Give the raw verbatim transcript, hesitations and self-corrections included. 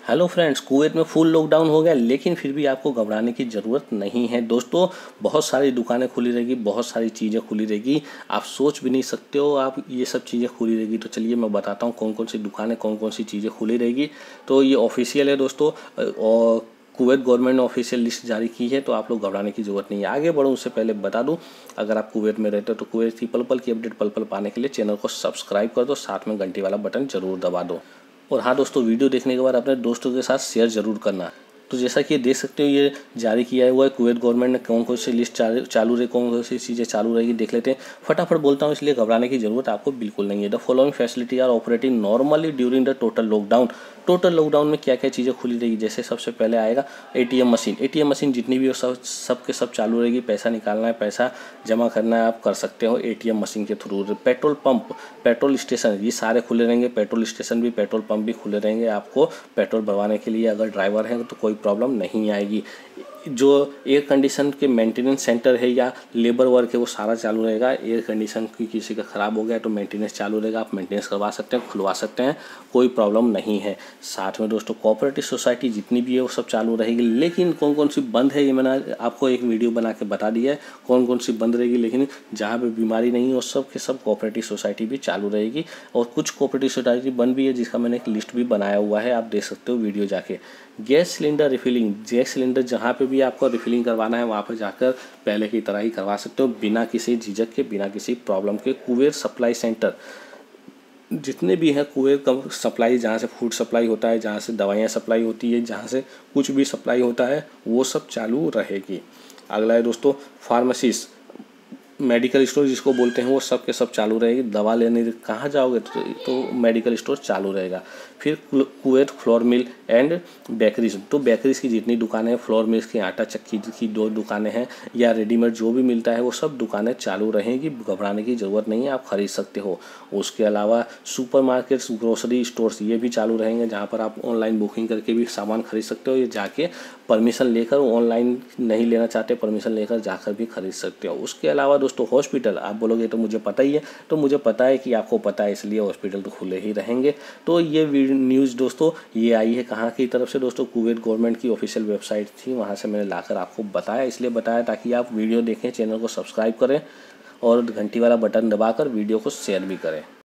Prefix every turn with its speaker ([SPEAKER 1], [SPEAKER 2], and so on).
[SPEAKER 1] Hello friends, Kuwait में full lockdown हो गया, लेकिन फिर भी आपको घबराने की ज़रूरत नहीं है दोस्तों। बहुत सारी दुकानें खुली रहेगी, बहुत सारी चीज़ें खुली रहेगी, आप सोच भी नहीं सकते हो आप ये सब चीज़ें खुली रहेगी। तो चलिए मैं बताता हूँ कौन कौन सी दुकानें, कौन कौन सी चीज़ें खुली रहेगी। तो ये ऑफिशियल है दोस्तों, और कुवैत गवर्नमेंट ने ऑफिशियल लिस्ट जारी की है, तो आप लोग घबराने की ज़रूरत नहीं है। आगे बढ़ूँ उससे पहले बता दूँ, अगर आप कुवैत में रहते हो तो कुवैत की पल पल की अपडेट पल पल पाने के लिए चैनल को सब्सक्राइब कर दो, साथ में घंटी वाला बटन जरूर दबा दो। और हाँ दोस्तों, वीडियो देखने के बाद अपने दोस्तों के साथ शेयर ज़रूर करना। तो जैसा कि ये देख सकते हो, ये जारी किया हुआ है कुवैत गवर्नमेंट ने कौन कौन सी लिस्ट चालू रही, कौन कौन सी चीज़ें चालू रहेगी देख लेते हैं। फटाफट बोलता हूँ, इसलिए घबराने की जरूरत आपको बिल्कुल नहीं है। The following facility are operating normally during the total lockdown. Total lockdown में क्या क्या चीज़ें खुली रहेगी, जैसे सबसे पहले आएगा एटीएम मशीन। एटीएम मशीन जितनी भी हो सब सब के सब चालू रहेगी। पैसा निकालना है, पैसा जमा करना है, आप कर सकते हो एटीएम मशीन के through. Petrol pump, petrol station, ये सारे खुले रहेंगे। पेट्रोल स्टेशन भी, पेट्रोल पंप भी खुले रहेंगे। आपको पेट्रोल भरवाने के लिए अगर ड्राइवर है तो कोई प्रॉब्लम नहीं आएगी। जो एयर कंडीशन के मेंटेनेंस सेंटर है या लेबर वर्क है, वो सारा चालू रहेगा। एयर कंडीशन की किसी का ख़राब हो गया तो मेंटेनेंस चालू रहेगा, आप मेंटेनेंस करवा सकते हैं, खुलवा सकते हैं, कोई प्रॉब्लम नहीं है। साथ में दोस्तों कोऑपरेटिव सोसाइटी जितनी भी है वो सब चालू रहेगी। लेकिन कौन कौन सी बंद है ये मैंने आपको एक वीडियो बना के बता दिया है कौन कौन सी बंद रहेगी। लेकिन जहाँ पे बीमारी नहीं है उस सब के सब कोऑपरेटिव सोसाइटी भी चालू रहेगी। और कुछ कोऑपरेटिव सोसाइटी बंद भी है, जिसका मैंने एक लिस्ट भी बनाया हुआ है, आप देख सकते हो वीडियो जाके। Gas cylinder refilling, gas cylinder जहाँ पे भी आपको रिफिलिंग करवाना है वहाँ पर जाकर पहले की तरह ही करवा सकते हो, बिना किसी झिझक के, बिना किसी प्रॉब्लम के। कुवैत सप्लाई सेंटर जितने भी हैं, कुवैत का सप्लाई, जहाँ से फूड सप्लाई होता है, जहाँ से दवाइयाँ सप्लाई होती है, जहाँ से कुछ भी सप्लाई होता है, वो सब चालू रहेगी। अगला है दोस्तों फार्मेसीज, मेडिकल स्टोर जिसको बोलते हैं, वो सब के सब चालू रहेगी। दवा लेने कहाँ जाओगे तो, तो मेडिकल स्टोर चालू रहेगा। फिर Kuwait flour mill and bakeries, तो बेकरीज की जितनी दुकानें हैं, फ्लोर मिल्स की, आटा चक्की की दो दुकानें हैं, या रेडीमेड जो भी मिलता है वो सब दुकानें चालू रहेंगी। घबराने की ज़रूरत नहीं है, आप खरीद सकते हो। उसके अलावा सुपरमार्केट्स, ग्रोसरी स्टोर्स, ये भी चालू रहेंगे, जहाँ पर आप ऑनलाइन बुकिंग करके भी सामान खरीद सकते हो, या जाके परमिशन लेकर, ऑनलाइन नहीं लेना चाहते परमिशन लेकर जाकर भी खरीद सकते हो। उसके अलावा दोस्तों हॉस्पिटल, आप बोलोगे तो मुझे पता ही है, तो मुझे पता है कि आपको पता है, इसलिए हॉस्पिटल तो खुले ही रहेंगे। तो ये न्यूज़ दोस्तों ये आई है कहाँ की तरफ से दोस्तों, कुवैत गवर्नमेंट की ऑफिशियल वेबसाइट थी, वहाँ से मैंने लाकर आपको बताया। इसलिए बताया ताकि आप वीडियो देखें, चैनल को सब्सक्राइब करें और घंटी वाला बटन दबाकर वीडियो को शेयर भी करें।